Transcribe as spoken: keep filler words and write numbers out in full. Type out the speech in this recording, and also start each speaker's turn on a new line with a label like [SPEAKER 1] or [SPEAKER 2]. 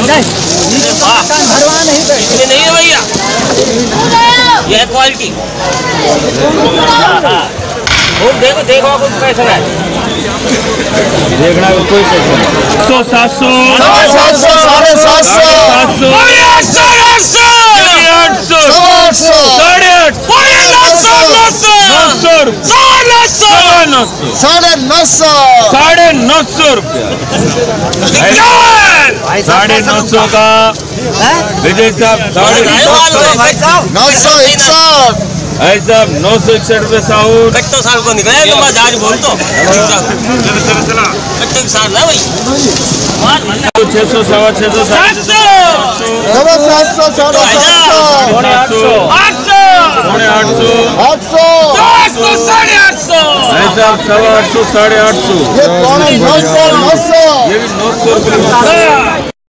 [SPEAKER 1] भरवा नहीं इसमें नहीं है भैया, यह क्वालिटी। देखो देखो आपको कैसा है,
[SPEAKER 2] देखना कोई पैसा नहीं।
[SPEAKER 3] सौ सात सौ
[SPEAKER 4] सात सौ साढ़े सात सौ
[SPEAKER 3] सात सौ
[SPEAKER 1] आठ सौ आठ सौ
[SPEAKER 3] आठ सौ
[SPEAKER 4] आठ सौ
[SPEAKER 3] साढ़े आठ
[SPEAKER 1] नौ सौ नौ सौ
[SPEAKER 3] सौ
[SPEAKER 1] नौ सौ
[SPEAKER 3] नौ सौ
[SPEAKER 4] साढ़े नौ सौ
[SPEAKER 3] साढ़े नौ सौ रुपया साढ़े नौ सौ का विजय साहब साढ़े नौ सौ
[SPEAKER 4] नौ सौ इकसठ
[SPEAKER 3] भाई साहब नौ सौ इकसठ रुपये साहूर
[SPEAKER 1] कट्टो साल को निकला तुम आज बोल तो कट्टो साल ना भाई
[SPEAKER 3] छह सौ सवा छह सौ सात सौ
[SPEAKER 4] सवा सात सौ साढ़े सात सौ
[SPEAKER 3] आठ सौ
[SPEAKER 1] आठ सौ
[SPEAKER 3] पौने आठ सौ
[SPEAKER 4] आठ सौ
[SPEAKER 1] आठ सौ साढ़े आठ सौ
[SPEAKER 3] भाई साहब सवा आठ सौ साढ़े आठ सौ
[SPEAKER 4] ये पौने नौ सौ नौ सौ
[SPEAKER 3] ये भी नौ सौ रुपये